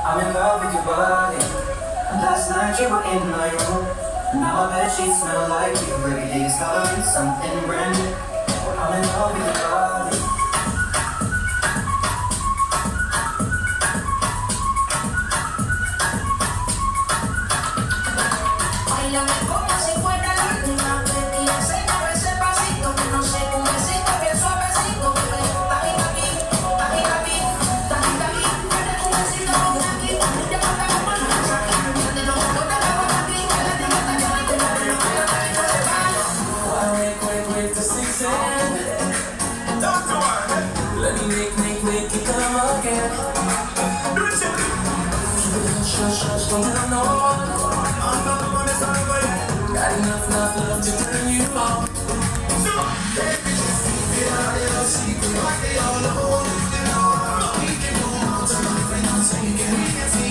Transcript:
I'm in love with your body. Last night you were in my room. Now I bet she smell like you. Every day discovering something brand new. I'm in love with your body. Bailame como si fuera la última vez y enséñame ese pasito que no sé, un besito bien suavecito que me taji taji, taji taji, taji taji, dale un besito bien aquí, ya pasa como el mensaje, de los ojos de la boca aquí, que la niña está llorando, que la niña está llorando. Wait to 6 a.m. Let me make it come again. Shush, don't tell no one. Got enough love to turn you on. Baby, just keep it out of your secret like they all know. We can go on to nothing, I'm taking it.